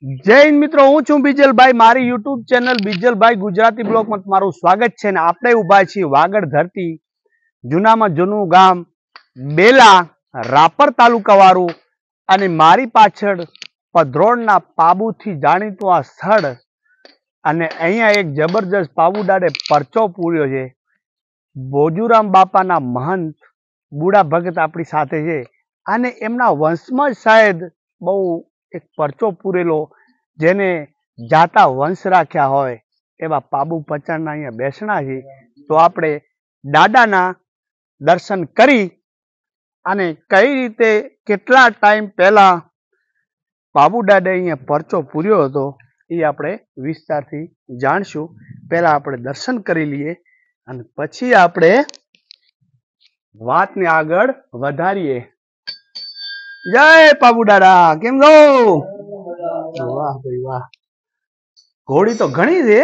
જય હિન્દ મિત્રો, હું છું બીજલભાઈ. મારી યુટ્યુબ ચેનલ બીજલભાઈ ગુજરાતી બ્લોગમાં તમારું સ્વાગત છે. ને આપણે ઉભા છીએ વાગડ ધરતી, જૂનામાં જૂનું ગામ બેલા, રાપર તાલુકા વાળું. અને મારી પાછળ પધરોડના પાબુથી જાણીતું આ સ્થળ. અને અહીંયા એક જબરજસ્ત પાબુદાડે પરચો પૂર્યો છે. ભોજુરામ બાપાના મહંત બુડા ભગત આપણી સાથે છે. અને એમના વંશમાં જ શાયદ બહુ એક પરચો પૂરેલો, જેને જાતા વંશ રાખ્યા હોય એવા પાબુ પચાણના અહીંયા બેસણા છે. તો આપણે દાદાના દર્શન કરી અને કઈ રીતે કેટલા ટાઈમ પહેલા પાબુ દાદા અહીંયા પરચો પૂર્યો હતો એ આપણે વિસ્તારથી જાણશું. પહેલા આપણે દર્શન કરી લઈએ અને પછી આપણે વાતને આગળ વધારીએ. જય પાબુ દાદા, કેમ છો? વાહ ભાઈ વાહ, ઘોડી તો ઘણી છે.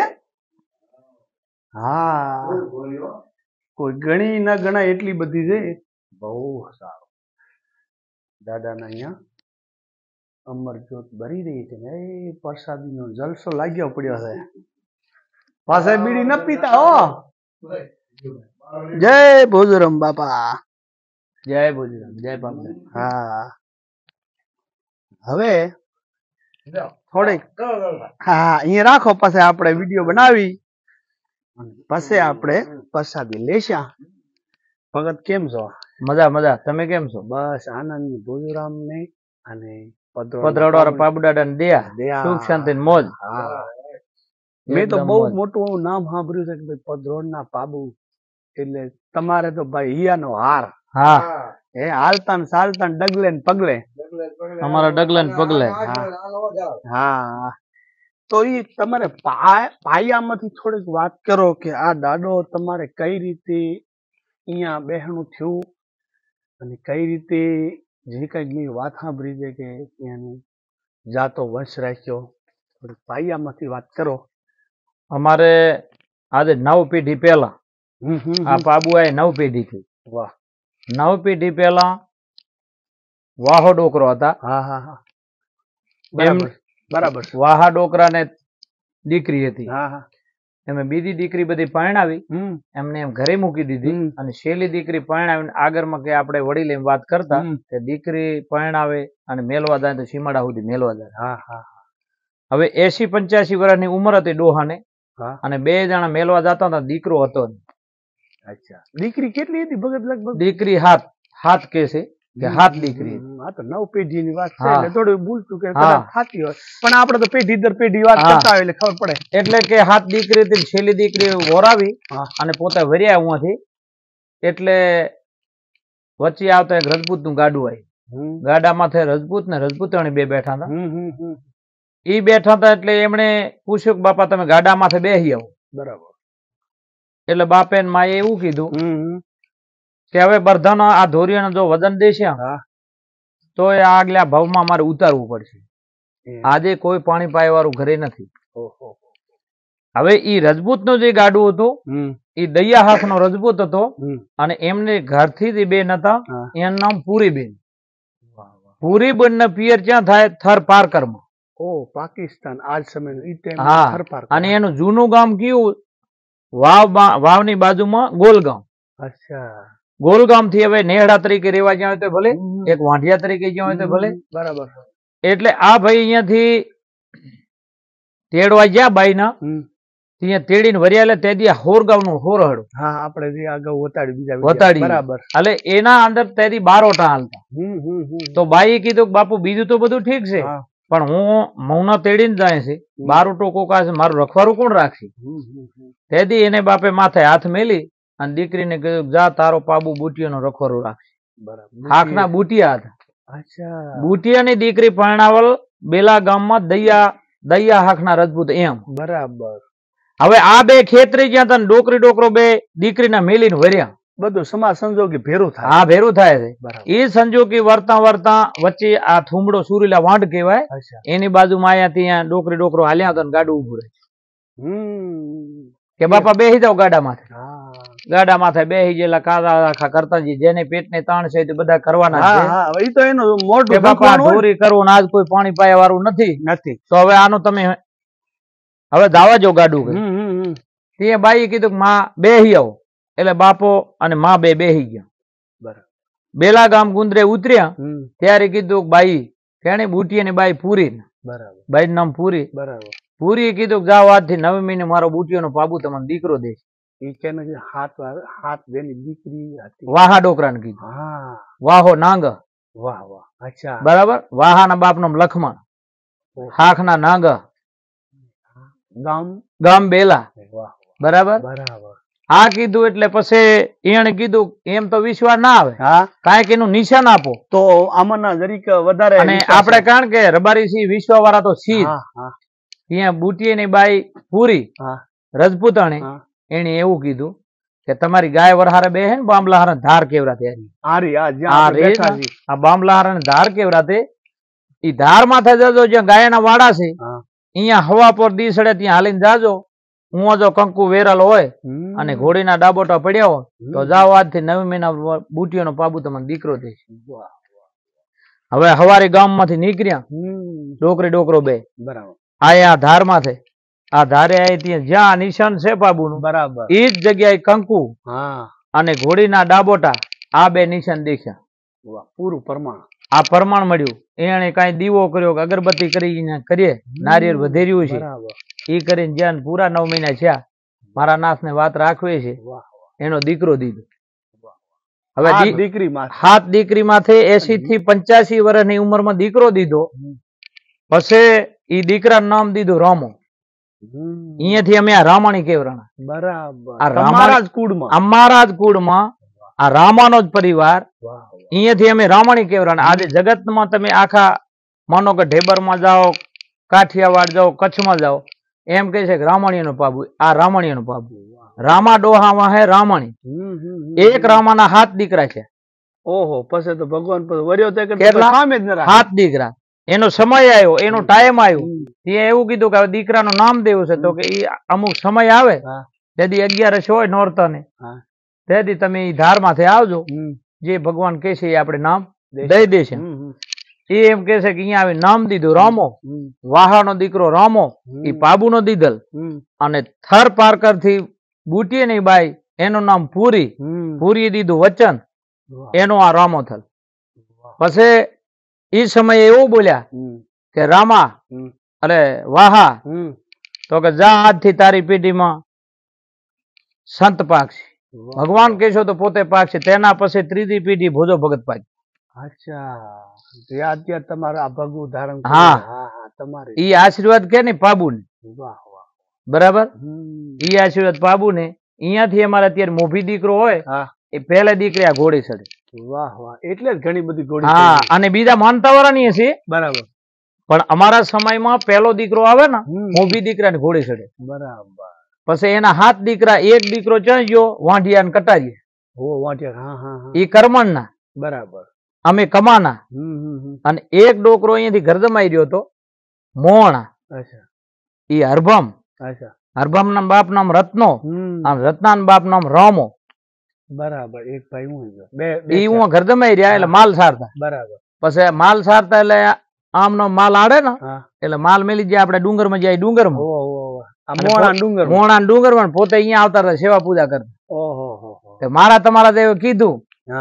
હા, કોઈ ગણી ન ગણાય એટલી બધી છે. બહુ સારું. દાદાના અહીંયા અમરજ્યોત બરી રહી છે ને એ પ્રસાદીનો જલસો લાગ્યો પડ્યો છે. પાસે બીડી ન પીતા હો. જય ભોજુરામ બાપા, જય ભોજુરામ, જય બાપા. હા, હવે થોડીક હા અહીંયા રાખો, પછી આપણે વિડીયો બનાવી પછી આપણે પ્રસાદી લેશા. ભગત કેમ છો? મજા મજા, તમે કેમ છો? બસ આનંદ. ભોજુરામ ને અને પધરાડા પાબુદાડા ને દયા, સુખ શાંતિ ને મોજ. હા, મેં તો બહુ મોટું નામ સાંભળ્યું છે કે ભાઈ પધરોડના પાબુ એટલે તમારે તો ભાઈ હિયાનો હાર. હા, એ હાલતા ને ચાલતા ને ડગલે ને પગલે, અમારા ડગલે ને પગલે. હા, તો એ તમારે પાયામાંથી થોડીક વાત કરો કે આ દાડો તમારે કઈ રીતે અહીંયા બેહણું થયું અને કઈ રીતે જે કઈ વાત સાંભળી છે કે અહીંયાનું જાતો વંશ રાખ્યો. થોડીક પાયામાંથી વાત કરો. અમારે આજે 9 પેઢી પહેલા આ પાબુ આ 9 પેઢી થી. વાહ. 9 પેઢી પહેલા વાહો ડોકરો હતા. હા હા હા, બરાબર બરાબર. વાહા ડોકરા ને દીકરી હતી. હા હા, એમે બીજી દીકરી બધી પરણાવી, એમને એમ ઘરે મૂકી દીધી. અને છેલ્લી દીકરી પરણાવીને આગળમાં કે આપણે વડીલ એમ વાત કરતા કે દીકરી પરણાવે અને મેલવા જાય તો સીમાડા સુધી મેલવા જાય. હા હા, હવે 80-85 વર્ષની ઉંમર હતી ડોહાને. અને 2 જણા મેલવા જતા હતા, દીકરો હતો. અચ્છા, દીકરી કેટલી હતી ભગત? લગભગ દીકરી 7 કે છે કે 7 દીકરી. હા, તો 9 પેઢી ની વાત છે એટલે થોડું ભૂલતું કે થતી હોય, પણ આપણે તો પેઢી દર પેઢી વાત કરતા હોય એટલે ખબર પડે. એટલે કે 7 દીકરી હતી, છેલ્લી દીકરી વોરાવી અને પોતે વર્યા ઉવાથી. એટલે વચ્ચે આવતા એક રજપૂત નું ગાડું આવ્યું. ગાડા માથે રજપૂત ને રજપૂતાણી 2 બેઠા હતા. ઈ બેઠા હતા એટલે એમણે પૂછ્યું કે બાપા તમે ગાડા માથે બેસી આવો. બરાબર. એટલે બાપે માએ એવું કીધું કે હવે બરધાનો આ ધોરીઓનો જો વજન દેશે તો એ આગલા ભાવમાં મારે ઉતારવું પડશે. આજે કોઈ પાણી પાય વાળું ઘરે નથી. હવે ઈ રજપૂત નું જે ગાડું હતું એ દયા હાથ નો રજપૂત હતો. અને એમને ઘરથી જ 2 નતા. એનું નામ પૂરીબેન. પૂરીબેન ના પિયર ક્યાં થાય? થર પારકરમાં. ઓ, પાકિસ્તાન આજ સમય. હા, અને એનું જૂનું ગામ કયું? વાવની બાજુમાં ગોલગામ. અચ્છા, ગોલગામ થી હવે નેહડા તરીકે રેવા જ્યાં હોય તો ભલે, એક વાંઢિયા તરીકે જ્યાં હોય તો ભલે. બરાબર. એટલે આ ભાઈ અહીંયાથી તેડવા ગયા બાઈ ના, ત્યાં તેડીને વર્યા. એટલે તે દી હોરગામ નું હોરહડું. હા, આપણે જે આગળ વતાડી. બરાબર. એટલે એના અંદર તેદી 12 હાલતા. તો બાઈએ કીધું કે બાપુ બીજું તો બધું ઠીક છે, પણ હું મૌના તેડીને જાય છે, 12 કોકા છે, મારું રખવારું કોણ રાખશે? તેદી એને બાપે માથે હાથ મેલી અને દીકરીને કીધું જા તારો પાબુ બુટિયાનો રખવારું રાખશે. હાકના બુટિયા હતા. અચ્છા, બુટિયાની દીકરી પરણાવલ બેલા ગામમાં દયા હાકના રજપૂત એમ. બરાબર. હવે આ 2 ખેતરી જ્યાં હતા, ડોકરો 2 દીકરીના મેલીને વર્યા. બધું સમાજ સંજોગી ભેરું થાય. હા, ભેરું થાય છે. એ સંજોગી વર્તા વચ્ચે આ થુમડો સુરીલા વાંઢ કહેવાય, એની બાજુમાં આયા ત્યાં ડોકરો હાલ્યા હતા ને ગાડું ઉભું રહે કે બાપા બેસી જાવ ગાડામાંથી. ગાડા માથે બેસી ગયેલા કાદા આખા કરતા જઈએ જેને પેટને તાણ છે તે બધા કરવાના હા છે હા એ તો એનું કે મોટું બાપા દુખવાનું હોય. ઢોરી કરવું ને આજ કોઈ પાણી પાયા વાળું નથી નથી. તો હવે આનું તમે હવે દાવા જો ગાડું કે હમ હમ હમ. તે બાઈએ કીધું કે માં બેહી આવો એટલે બાપો અને માં બે બેહી ગયા. બરાબર. બેલા ગામ ગુંદરે ઉતર્યા હમ. ત્યારે કીધું કે બાઈ કેણે બુટી અને બાઈ પૂરી બરાબર. બાઈ નું નામ પૂરી. બરાબર. પૂરી કીધું કે જાઓ આજથી 9 મહિને મારો બુટીઓનો પાબુ તમને દીકરો દે. એ કેને કે હાથ જેની દીકરી હતી. વાહા ડોકરા ને કીધું. હા. વાહો નાંગ. વાહ વાહ. અચ્છા. બરાબર. વાહાના બાપ નામ લખમણ. હાખના નાંગ. ગામ બેલા. વાહ. બરાબર. બરાબર. આ કીધું એટલે પછી એને કીધું એમ તો વિશ્વાસ ના આવે. હા. કાંઈક એનું નિશાન આપો તો આમાંના જરીક વધારે અને વિશ્વાસ આપણે કારણ કે રબારી સિંહ વિશ્વ વાળા તો સી હા હા ત્યાં બુટીની બાઈ પૂરી હા રજપૂતાણી હા. એને એવું કીધું કે તમારી ગાય વરહારે બે હે ને બામલા હારે ધાર કેવરાતે હારી આ જ્યાં આપણે બેઠા છીએ. આ બામલા હારે ધાર કેવરાતે ઈ ધાર માથે જજો જ્યાં ગાયના વાડા છે હા. અહીંયા હવા પર દી સડે ત્યાં હાલીને જાજો. હું જો કંકુ વેરાલ હોય અને ઘોડીના ડાબોટા પડ્યા હોય તો જાઓ આજથી 9 મહિના બુટીઓનો પાબુ તમને દીકરો દે. હવે હવારે ગામમાંથી નીકળ્યા ડોકરી ડોકરો બે બરાબર. આયા ધાર માથે આ ધારે આય ત્યાં જ્યાં નિશાન છે પાબુનું બરાબર. એ જ જગ્યાએ કંકુ હા. અને ઘોડીના ડાબોટા આ બે નિશાન દેખ્યા. વાહ. પૂરું પ્રમાણ. આ પ્રમાણ મળ્યું. એને કાંઈ દીવો કર્યો કે અગરબત્તી કરીને કરીએ નારિયેળ વધેર્યું છે બરાબર. એ કરીને જ્યાં પૂરા 9 મહિના થયા મારા નાથને વાત રાખવી છે વાહ. એનો દીકરો દીધો. હવે હવે દીકરી માં હાથ દીકરી માથે 80 થી 85 વર્ષની ઉંમરમાં દીકરો દીધો. પછી ઈ દીકરાનું નામ દીધું રામો. અહીંયાથી અમે આ રામાણી કેવરાણા. બરાબર. આ તમારા જ કુળમાં. અમારા જ કુળમાં આ રામાનો જ પરિવાર. વાહ. અહીંયાથી અમે રામાણી કેવરાણા. આજે જગતમાં તમે આખા માનો કે ઢેબરમાં જાઓ કાઠિયાવાડ જાઓ કચ્છમાં જાઓ એમ કહે છે કે રામાણીનો પાબુ. આ રામાણીનો પાબુ. રામા ડોહામાં હે રામાણી. એક રામાના 7 દીકરા છે. ઓહો. પછી તો ભગવાન પછી વર્યો તે કેટલા? સામે જ ન રાખે. 7 દીકરા. એનો સમય આવ્યો એનો ટાઈમ આવ્યો ત્યાં એવું કીધું કે હવે દીકરાનું નામ દેવું છે તો કે ઈ અમુક સમય આવે તેથી 11 હોય નોરતાને તેથી તમે ઈ ધાર માથે આવજો જે ભગવાન કહે છે એ આપણે નામ દઈ દેશે. એ એમ કે છે કે અહીંયા આવી નામ દીધું રામો. વાહાનો દીકરો રામો એ પાબુનો દીધલ અને થર પારકર થી બુટીની બાઈ એનું નામ પૂરી. પૂરી દીધું વચન એનો આ રામો થલ. પછી એ સમયે એવું બોલ્યા કે રામા અરે વાહા તો કે જા આજથી તારી પેઢીમાં સંત પાકશે. ભગવાન કહેશો તો પોતે પાકશે. તેના પછી ત્રીજી પેઢી ભોજો ભગત પાક. અચ્છા. અત્યારે તમારા આ ભગવું ધારણ. હા હા તમારે ઈ આશીર્વાદ કે ને પાબુ ને. વાહ વાહ. બરાબર. ઈ આશીર્વાદ પાબુ ને. અહીંયાથી અમારે અત્યારે મોભી દીકરો હોય એ પહેલા દીકરી આ ઘોડી ચડે. વાહ વાહ. એટલે જ ઘણી બધી ઘોડી. હા અને બીજા માનતા વાળાની છે. બરાબર. પણ અમારા સમયમાં પહેલો દીકરો આવે ને મોભી દીકરા ને ઘોડી ચડે. બરાબર. પછી એના 7 દીકરા. એક દીકરો ચણ ગયો વાંઢિયા ને કટારીએ. વાંઢિયા. હા હા. ઈ કરમણ ના. બરાબર. અમે કમાના. અને એક ડોકરો અહીંયાથી ગરદમાઈ રહ્યો હતો મોણા. અચ્છા. ઈ હરભમ. અચ્છા. હરભમ ના બાપ નામ રત્નો અને રત્ના ના બાપ નામ રામો. બરાબર. એક ભાઈ હું ઈ હું ગરદમાઈ રહ્યા એટલે માલ સારતા. બરાબર. પછી માલ સારતા એટલે આમનો માલ આડે ને એટલે માલ મેલી જાય આપણે ડુંગર માં જાય ડુંગર માં. મોણા ડુંગર માં પોતે અહીંયા આવતા હતા સેવા પૂજા કરતા. ઓહો. મારા તમારા દેવે કીધું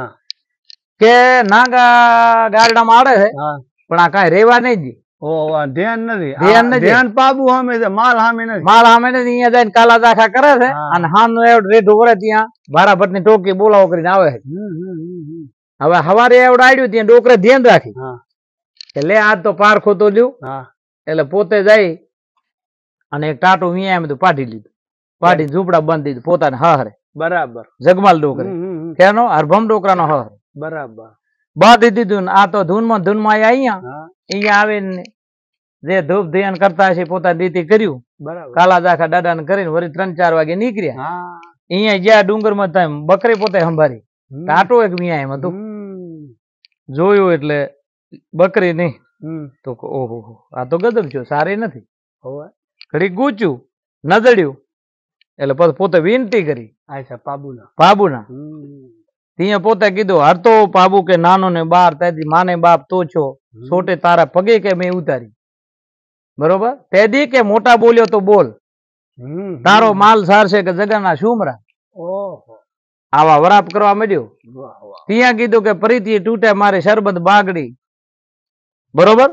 કે નાગા ગારડામાં આડે છે પણ આ કઈ રેવા નહીં દી. ધ્યાન નથી. ધ્યાન પાબુ સામે છે. માલ સામે નથી. માલ સામે નથી. અહીંયા જઈને કાલા દાખા કરે છે અને હાનો રેઢું વળે ત્યાં ભારાભટ ની ટોકી બોલાવો કરીને આવે છે. હવે હવારે એવડે આડ્યું ત્યાં ડોકરે ધ્યાન રાખી કે લે આજ તો પારખો તો લ્યું. એટલે પોતે જાય અને એક ટાટું વિયા બધું પાડી લીધું. પાડી ઝૂંપડા બંધ દીધું પોતાને હહરે. બરાબર. જગમાલ ડોકરે કેનો હરભમ ડોકરાનો હહરે. બરાબર. બાંધી દીધું ને આ તો ધૂનમાં અહીંયા આવીને જે ધૂપ ધ્યાન કરતા હશે પોતાની રીતે કર્યું. કાલા દાખા દાદા ને કરીને વળી 3-4 વાગે નીકળ્યા. અહીંયા જ્યાં ડુંગર માં તમે બકરી પોતે સંભાળી. ટાટો એક મિયા એમ હતું. જોયું એટલે બકરી નહીં તો ઓહો આ તો ગજબ છો. સારી નથી. ઘડી ગૂંચ્યું નજળ્યું એટલે પછી પોતે વિનંતી કરી અચ્છા પાબુના બાબુના. ત્યાં પોતે કીધું હરતો બાબુ કે નાનો ને બાર તેથી માને બાપ તો છો સોટે તારા પગે કે મેં ઉતારી. બરોબર, તેદી કે મોટા બોલ્યો તો બોલ, તારો માલ સારશે કે જગાના શુમરા. આવા વરાપ કરવા માંડ્યો. ત્યાં કીધું કે પ્રીતિ તૂટે મારે શરબત બાગડી. બરોબર,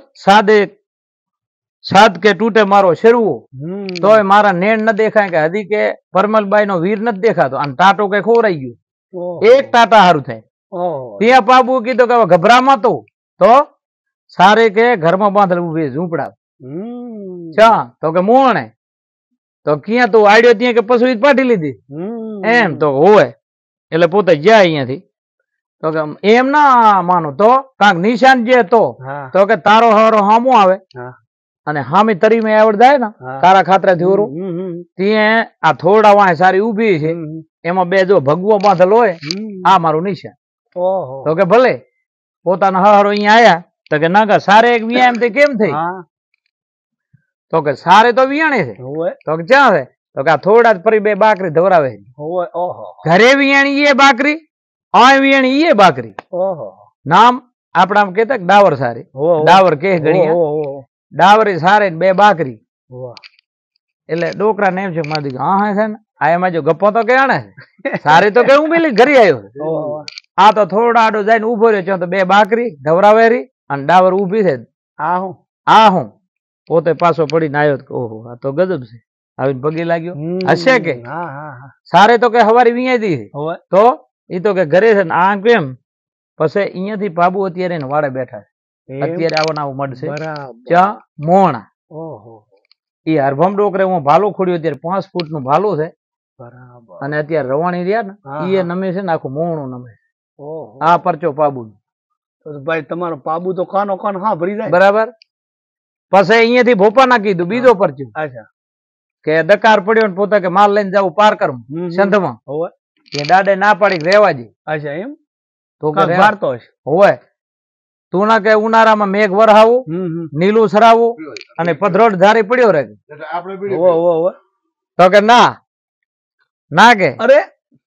સાદ કે તૂટે મારો શેરવો, તોય મારા નેણ ન દેખાય કે હજી કે પરમલબાઈ નો વીર નથી દેખાતો. અને ટાટો કે ખોરાઈ ગયું, એક ટાટા હારું થાય. ત્યાં બાબુ કીધું કે હવે ગભરામાં તો સારે કે ઘરમાં બાંધેલ ઉભી ઝૂંપડા. ચા તો કે મોણે તો ક્યાં તું આડ્યો ત્યાં કે પશુ પાટી લીધી એમ તો હોય. એટલે પોતે ગયા અહીંયાથી તો કે એમ ના માનો તો કાંક નિશાન જે તો કે તારો હારો હામો આવે અને હામી તરી મેં આવડ જાય ને કારા ખાતરા થી ઓરું ત્યાં આ થોડા વાય સારી ઉભી છે એમાં બે જો ભગવો બાંધેલ હોય આ મારું નિશાન. તો કે ભલે પોતાના હારો અહીંયા આયા તો કે ના સારે એક વિયા એમ કેમ થઈ તો કે સારે તો વિયાણે છે. તો કે ક્યાં છે તો કે આ થોડા જ ફરી બે બાકરી ધવરાવે ઘરે વિયાણી એ બાકરી આ વિયાણી એ બાકરી. નામ આપણા કેતા ડાવર સારી ડાવર કે ગણિયા ડાવરી સારે બે બાકરી. એટલે ડોકરા ને એમ છે મારી દીકરી હા છે ને આ એમાં જો ગપ્પો તો કે આણે સારી તો કે હું પેલી ઘરે આવ્યો. આ તો થોડા આડો જઈને ઉભો રહ્યો તો બે બાકરી ધવરાવેરી અને ડાવર ઉભી છે. આ હું પોતે પાછો પડીને આવ્યો. ઓહો આ તો ગજબ છે. આવીને પગે લાગ્યો હશે કે સારે તો કે હવારી વિયાતી તો એ તો કે ઘરે છે ને આ કેમ પછી અહીંયાથી બાબુ અત્યારે વાડે બેઠા છે. અત્યારે આવો આવું મળશે ચા મોણા એ હરભમ ડોકરે હું ભાલો ખોડ્યો અત્યારે 5 ફૂટ નું ભાલું છે અને અત્યારે રવાણી રહ્યા ને એ નમે છે ને આખું મોણું નમે છે. આ પરચો પાબુ ભાઈ તમારો પાબુ તો કાનો કાન હા ભરી જાય. બરાબર, પછી અહીંયાથી ભોપા ના કીધું બીજો પરચો કે દકાર પડ્યો ને પોતા કે માલ લઈને જવું પારકર સંધમાં એ દાડે ના પાડી રેવા દે. અચ્છા એમ તો વારતો હોય તું ના કે ઉનાળામાં મેઘ વરહાવું નીલું સરાવું અને પધરોડ ધારી પડ્યો રહે તો કે ના કે અરે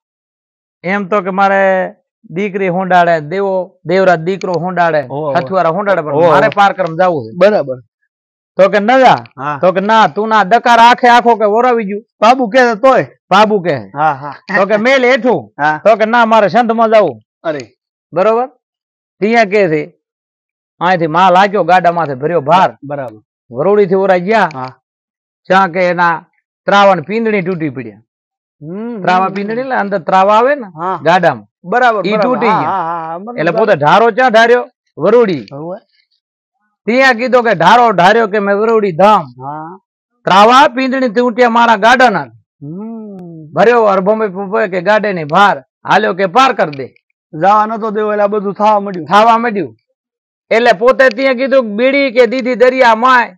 એમ તો કે મારે દીકરી હોંડાડે દેવરાજ દીકરો હોંડાડે હથવારા હોંડાડે પણ મારે પારકરમ જવું છે. બરાબર, તો કે ના તો કે ના તું ના દકાર આખે આખો કે વરાવી ગયું બાબુ કે તોય બાબુ કે તો કે મેલ હેઠું તો કે ના મારે સંતમાં જવું. અરે બરોબર, ત્યાં કે છે અહીંથી માલ આક્યો ગાડા માથે ભર્યો ભાર. બરાબર, વરોડી થી ઓરા ગયા ત્યાં કે એના ત્રાવા પીંદણી તૂટી પડ્યા. ત્રાવા પીંદણી એટલે અંદર ત્રાવા આવે ને ગાડામાં બરાબર ઈ તૂટી ગયા. એટલે પોતે ઢારો ક્યાં ઢાર્યો વરોડી. ત્યાં કીધું કે ઢારો ઢાર્યો કે મેં વરોડી ધામ ત્રાવા પીંદણી તૂટ્યા મારા ગાડાના ભર્યો અરભમે કે ગાડે ની ભાર હાલ્યો કે પાર કરી દે જવા નતો દેવો એટલે બધું થવા માંડ્યું. એટલે પોતે ત્યાં કીધું બીડી કે દીધી દરિયા માય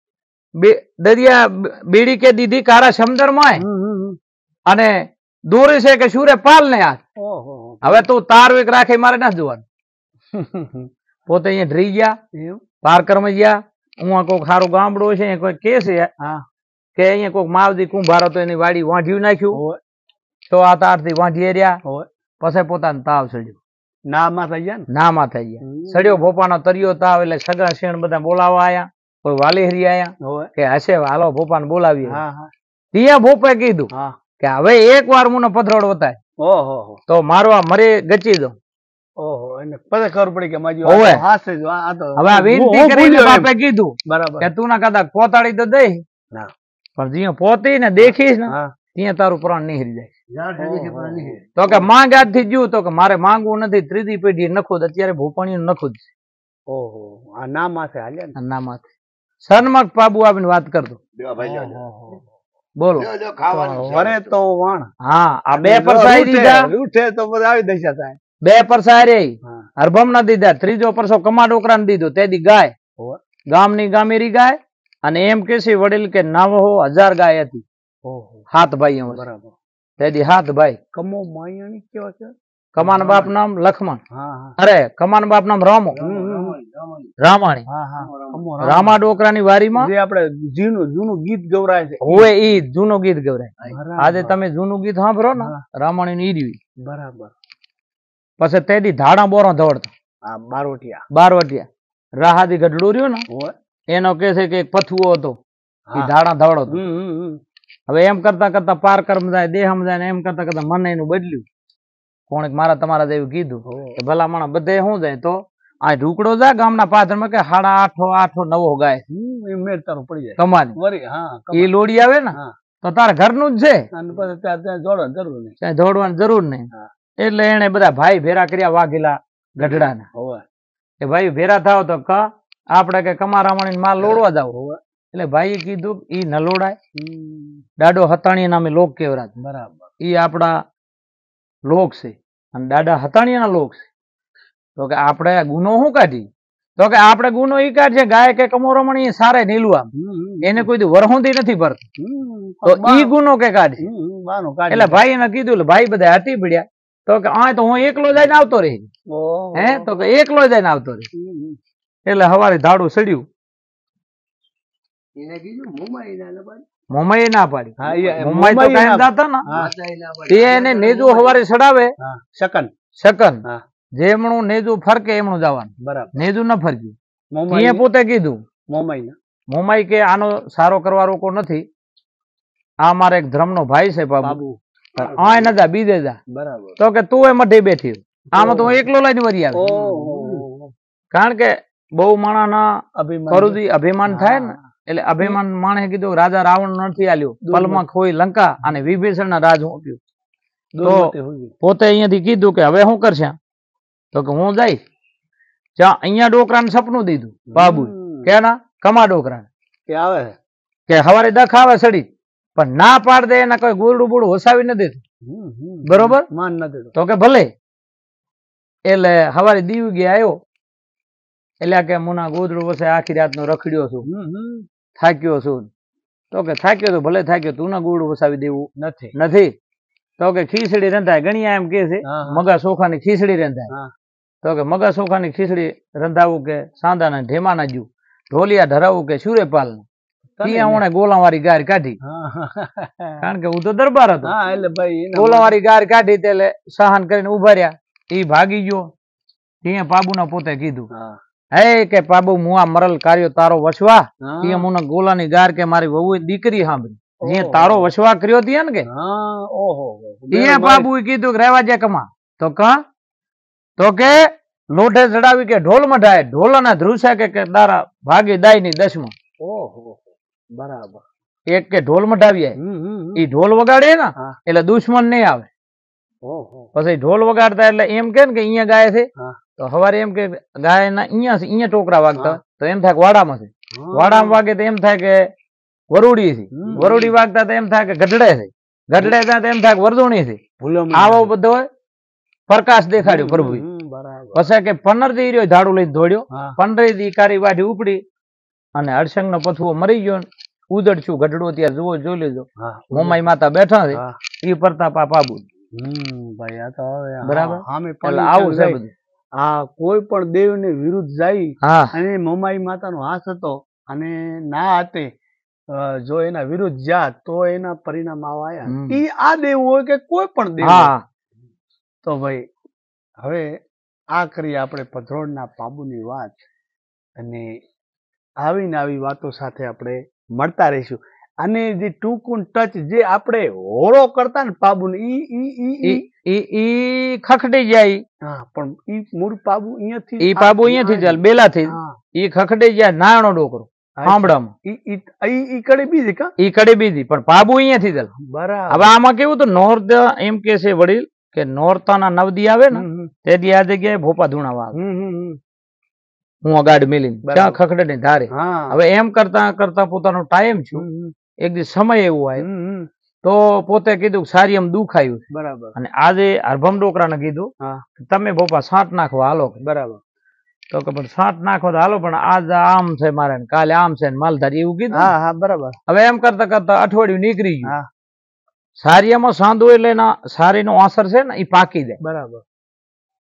દરિયા બીડી કે દીધી કારા સમંદર માય અને દોરી છે કે સુરે પાલ ને હાથ. હવે તું તારવીક રાખે મારે ના જોવાનું. પોતે અહીંયા ડરી ગયા પારકરમાં ગયા. હું કોઈક સારું ગામડું છે કોઈ કે છે કે અહીંયા કોઈક માવજી કુંભારો તો એની વાડી વાંઢ્યું નાખ્યું તો આ તારથી વાંઢી રહ્યા પછી પોતાનો તાવ સડ્યો. નામાં થઈ ગયા નામાં થઈ ગયા સડ્યો ભોપાનો તરિયો તાવ. એટલે સગા શેણ બધા બોલાવવા આયા કોઈ વાલીહરી આયા કે હશે હાલો ભોપાને બોલાવીએ. ત્યાં ભોપે કીધું કે હવે એક વાર મને પથરોડ વતાય તો મારવા મરે ગચી દો. પછી ખબર પડી કે હવે આ વિનંતી કરીને બાપે કીધું કે તું ના કદાચ પોતાડી તો દઈ પણ જ્યાં પોતી ને દેખીશ ને ત્યાં તારું પ્રાણ નીહરી જાય. તો કે માંગ્યા થી જ્યું તો કે મારે માંગવું નથી. ત્રીજી પેઢી નખુદ અત્યારે ભોપાણી નખુદ છે. ના માથે હાલ્યા ના માથે સન્મત બાબુ આવીને વાત કરતો બોલો વરે તો વાણ. હા આ બે પરસાઈ દીધા ઉઠે તો બધા આવી દશા થાય. બે પરસાઈ રહી હરભમ ના દીધા. ત્રીજો પરસો કમાડોકરા ને દીધો તે દી ગાય ગામની ગામેરી ગાય અને એમ કે છે વડીલ કે 9,000 ગાય હતી. 7 ભાઈ તે દી 7 ભાઈ કમો માયાણી કેવા છે કમાન બાપ નામ લખમણ, હા હા અરે કમાન બાપ નામ રામો, રામાણી, હા હા રામા ડોકરાની વારીમાં જે આપણે જૂનું ગીત ગવરાય છે હોય ઈ જૂનું ગીત ગવરાય. બરાબર. આજે તમે જૂનું ગીત સાંભળો ને હા. રામાણી ની ઈડવી, બરાબર. પછી તેદી ધાડા બોરો દોડતો હા બારોટિયા બારવટિયા રાહાદી ગઢડું રહ્યું ને હોય. એનો કે છે કે એક પથુઓ હતો હા. ઈ ધાડા દોડતો. હમ. હવે એમ કરતા કરતા પાર કર્મ જાય દેહમ જાય ને એમ કરતા કરતા મને એનું બદલ્યું. કોણ મારા તમારા જેવું કીધું કે ભલા માણસ બધે શું જાય તો આ ઢુકડો જાય ગામના પાદરમાં કે 8:30 9 ગાય એ મેળ તારું પડી જાય કમાની વરી. હા એ લોડી આવે ને હા. તો તારા ઘરનું જ છે, અને પછી ત્યાં જોડવાની જરૂર નહીં. ક્યાંય દોડવાની જરૂર નહીં. હા. એટલે એને બધા ભાઈ ભેરા કર્યા વાઘેલા ગઢડાના હોય કે ભાઈ ભેરા થાવ તો આપણે કે કમારામણી માલ લોડવા જાવ. હોય. એટલે ભાઈએ કીધું ઈ ન લોડાય. હમ. દાડો હતાણી નામે લોક કેવરાજ, બરાબર. ઈ આપણા લોક છે અને દાદા હતાણીના લોક છે. તો કે આપણે ગુનો શું કાઢી? તો કે આપણે ગુનો ઈ કાઢીએ ગાય કે કમોરમણી સારે નીલું આમ એને કોઈ દી વરહુંદી નથી ભરતી, તો ઈ ગુનો કે કાઢી. એટલે ભાઈ એને કીધું એટલે ભાઈ બધા હટી પડ્યા. તો કે આ તો હું એકલો જઈને આવતો રહી. હે તો કે એકલો જઈને આવતો રહી. એટલે હવારે ધાડું સડ્યું. મોમાઈ ના પાડી. મોમાઈ તો કાયમ જાતા ને તે એને નેજુ હવારે સડાવે શકન જેમણું નેજુ ફરકે એમણું જવાનું. બરાબર. નેજુ ન ફરક્યું. એ પોતે કીધું મોમાઈ કે આનો સારો કરવા રોકો નથી. આ મારે એક ધર્મનો ભાઈ છે બાબુ, આ ન જા બીજે જા. બરાબર. તો કે તું એ મઢે બેઠી, આમાં તો હું એકલો લઈને વરી આવે. કારણ કે બહુ માણાના કરુદી અભિમાન થાય ને એટલે અભિમાન માણે કીધું રાજા રાવણ નથી આલ્યો, પલમાં ખોઈ લંકા અને વિભીષણ ના રાજ આપ્યું. તો પોતે અહીંયાથી કીધું કે હવે શું કરશે? તો કે હું જઈશ જ્યાં અહીંયા ડોકરાને સપનું દીધું બાબુ કે ના કમા ડોકરા કે હવારે દખ આવે સડી પણ ના પાડ દે એના કોઈ ગુરડું બુડું વસાવી ન દેતું. બરોબર. તો કે ભલે. એટલે હવારે દીવ ગયા આવ્યો એટલે કે મુના ગોદડું વસે આખી રાત નો રખડ્યો છું, થાક્યો છું. તો કે થાક્યો તો ભલે થાક્યો, તું ના ગોળું વસાવી દેવું નથી. તો કે ખીચડી રંધાય. ગણિયા એમ કે છે મગા ચોખાની ખીચડી રંધાય. તો કે મગા ચોખાની ખીચડી રંધાવું કે સાંદાના ઢેમાના જુ ઢોલિયા ધરાવું કે સુરેપાલ ને ગોલાવાળી ગાર કાઢી. કારણ કે હું તો દરબાર હતો. ગોલાવાળી ગાર કાઢી એટલે સહન કરીને ઉભા રહ્યા. એ ભાગી ગયો. ત્યાં પાબુના પોતે કીધું હે કે પાબુ મુઆ મરલ કાર્યો તારો વસવા. ત્યાં મુના ગોલાની ગાર કે મારી વહુ દીકરી સાંભળી જે તારો વસવા કર્યો ત્યાં ને કે ત્યાં બાબુ કીધું કે રહેવા જે કમા. તો કે લોઢે ચડાવી કે ઢોલ મઢાય ઢોલાના ધ્રુસા કે તારા ભાગી દાય ની દસમાં. બરાબર. એક કે ઢોલ મઢાવીએ ઈ ઢોલ વગાડે ને એટલે દુશ્મન નહીં આવે. પછી ઢોલ વગાડતા એટલે એમ કે ને કે અહીંયા ગાય છે તો હવારે એમ કે ગાય ના અહીંયા ટોકરા વાગતા તો એમ થાય વાડામાં છે. વાડામાં વાગે તો એમ થાય કે વરુડી છે. વરુડી વાગતા તો એમ થાય કે ગઢડે છે. ગઢડે થાય તો એમ થાય કે વરદોણી છે. આવો બધો પ્રકાશ દેખાડ્યો પ્રભુ. પછી કે 15 દી રહ્યો ઝાડુ લઈને દોડ્યો. 15 દી કારી વાઢી ઉપડી અને હરસંગ નો પથુઓ મરી ગયો. ઉદડશું ગઢડો ત્યાં જુઓ જોઈ લેજો. મોમાઈ માતા બેઠા છે એ પ્રતાપા પાબુ. બરાબર. આવું છે બધું. હા કોઈ પણ દેવ ને વિરુદ્ધ જાય અને મોમાઈ માતાનો હાથ હતો અને ના હાથે જો એના વિરુદ્ધ જા તો એના પરિણામ આવા. ઈ આ દેવ હોય કે કોઈ પણ દેવ. તો ભાઈ હવે આ કરીએ આપણે પધરોડના પાબુની વાત અને આવીને આવી વાતો સાથે આપણે મળતા રહીશું. અને જે ટૂંકું ટચ જે આપણે હોળો કરતા ને પાબુ ને ઈ ખખડી જાય. પણ ઈ મૂળ પાબુ અહીંયાથી ઈ પાબુ અહીંયાથી ચાલ બેલા થી ઈ ખખડી જાય નાનો ડોકરો સાંભળામાં ઈ કડી બીજી કા ઈ કડી બીજી પણ પાબુ અહીંયાથી ચાલ. બરાબર. હવે આમાં કેવું તો નોર્થ એમ કે છે વડીલ કે નોરતાના નવદી આવે ને તે દી આ જગ્યાએ ભોપા ધૂણાવા આવે. હું અગાડ મેલીને ત્યાં ખખડે ને ધારે. હવે એમ કરતા કરતા પોતાનો ટાઈમ છું. એક દી સમય એવું આવ્યો તો પોતે કીધું સારી એમ દુખાયું. બરાબર. અને આજે હરભમ ડોકરાને કીધું તમે ભોપા સાંટ નાખવા હાલો. બરાબર. તો કે પણ સાંટ નાખો તો હાલો પણ આજ આમ છે મારે કાલે આમ છે માલધારી એવું કીધું. બરાબર. હવે એમ કરતા કરતા અઠવાડિયું નીકળી ગયું. સારિયામાં સાંધો એટલે સારી નો અસર છે ને એ પાકી જાય. બરાબર.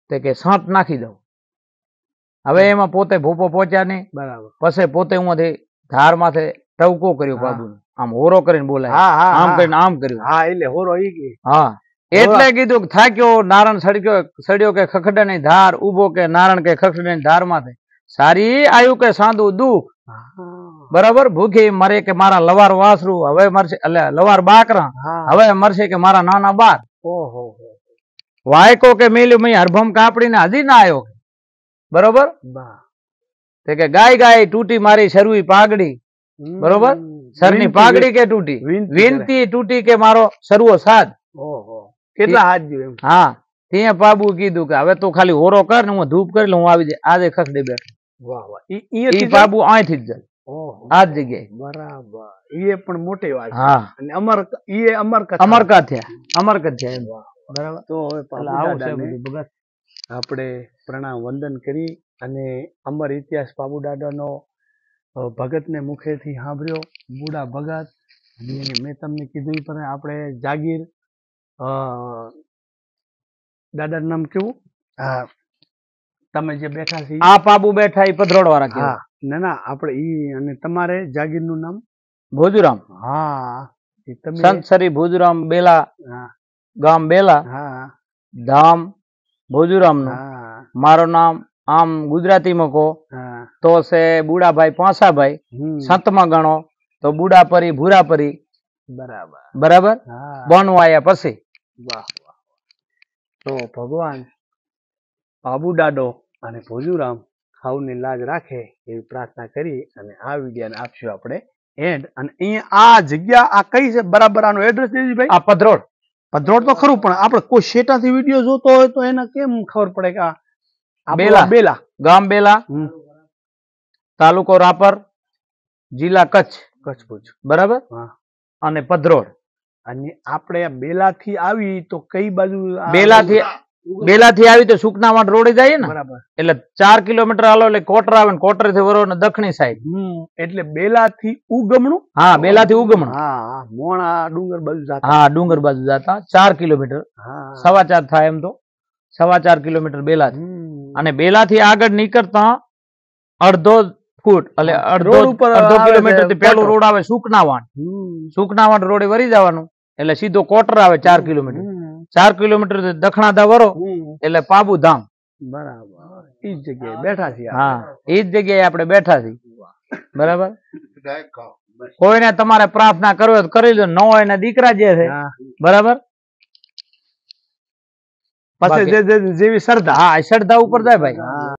તે કે સાંટ નાખી દઉં. હવે એમાં પોતે ભૂપો પહોંચ્યા નહીં. બરાબર. પછી પોતે ઉમાંથી ધાર માથે ટવકો કર્યો બાબુ, આમ હોરો કરીને બોલાય, આમ કરીને આમ કર્યું. હા એટલે હોરો ઈ કે હા એટલે કીધું કે થાક્યો નારણ સડ્યો કે ખખડાની ધાર, ઉભો કે નારણ કે ખખડાની ધાર માથે, સારી આયુ કે સાંદું દુઃખ. બરાબર. ભૂખી મરે કે મારા લવાર વાસરું, હવે મરશે એટલે લવાર બાકરા, હવે મરશે કે મારા નાના બાર. ઓહો. વાયકો કે મેલ્યું મેં હરભમ કાપડીને હજી ના આવ્યો. બરોબર. તે કે ગાય ગાય તૂટી મારી શરવી પાઘડી. બરોબર. સરની પાઘડી કે તૂટી, વિનતી તૂટી કે મારો સરવો સાદ. કેટલા હાથ જેવું. હા ત્યાં બાબુ કીધું કે હવે તો ખાલી હોરો કર ને હું ધૂપ કરી લઉં, આવી જાય. આજે ખખડી બેઠો. વાહ વાહ. ઈ બાબુ અહીંથી જ જાય આ જ જગ્યાએ. બરાબર. એ પણ મોટી વાત. હા. અને અમરકથા થયા એમ. બરાબર. તો હવે આપણે પ્રણામ વંદન કરી અને અમર ઇતિહાસ બાબુ દાદાનો ભગતને મુખેથી સાંભળ્યો, બુડા ભગત. અને મેં તમને કીધું એ પ્રમાણે આપણે જાગીર દાદાનું નામ કેવું? હા તમે જે બેઠા છે આ બાબુ બેઠા એ પધરોડ વાળા કહેવાય. ના આપણે ઈ, અને તમારે જાગીરનું નામ ભોજરામ. હા સંત શ્રી ભોજરામ બેલા, ગામ બેલા, ધામ ભોજરામ નું. મારું નામ આમ ગુજરાતીમાં કહો તો છે બુડાભાઈ પાંસાભાઈ, સંતમાં ગણો તો બુડાપરી ભૂરાપરી. બરાબર. બનવાયા પછી. વાહ વાહ. તો ભગવાન બાબુ દાદો અને ભોજુરામ ખાવની લાજ રાખે એવી પ્રાર્થના કરી અને આ વિડીયોને આપશું આપણે એન્ડ. અને અહીંયા આ જગ્યા આ કઈ છે બરાબર? આનું એડ્રેસ દેજો ભાઈ. આ પધરોડ. પધરોડ તો ખરું, પણ આપણે કોઈ શેટાથી વિડીયો જોતો હોય તો એને કેમ ખબર પડે કે આ બેલા ગામ બેલા, તાલુકો રાપર, જિલ્લા કચ્છ ભુજ. બરાબર. અને પધરોડ. અને આપણે બેલા થી આવી તો કઈ બાજુ? બેલા થી આવી તો સુકનાવાડ રોડે જાય ને. બરાબર. એટલે 4 કિલોમીટર હાલો એટલે કોટર આવે ને કોટર થી વરો ને દક્ષિણી સાઈડ. એટલે બેલા થી ઉગમણું. હા બેલા થી ઉગમણું. હા મોણા ડુંગર બાજુ જતા. હા ડુંગર બાજુ જતા 4 કિલોમીટર. 4.25 થાય એમ તો. 4.25 કિલોમીટર બેલા થી. અને બેલા થી આગળ નીકળતા અડધો ફૂટ એટલે અડધો કિલોમીટર થી પેલો રોડ આવે સુકનાવાડ. સુકનાવાડ રોડે વરી જવાનું એટલે સીધો કોટર આવે 4 કિલોમીટર. 4 કિલોમીટર દક્ષિણાધા વરો એટલે પાબુ ધામ. બરાબર. ઈ જ જગ્યાએ બેઠા છીએ. હા ઈ જ જગ્યાએ આપણે બેઠા છીએ. બરાબર. કોઈને તમારે પ્રાર્થના કરવી તો કરી લો, ન હોય ને દીકરા જે છે. બરાબર. પછી જેવી શ્રદ્ધા. હા શ્રદ્ધા ઉપર જાય ભાઈ.